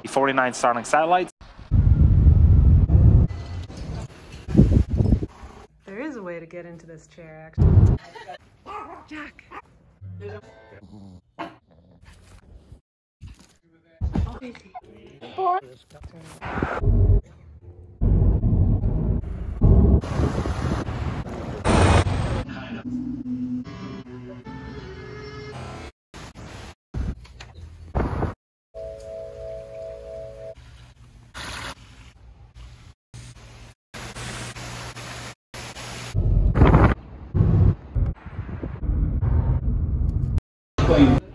49 Starlink satellites. There is a way to get into this chair, actually. Jack! Oh, easy. Plane.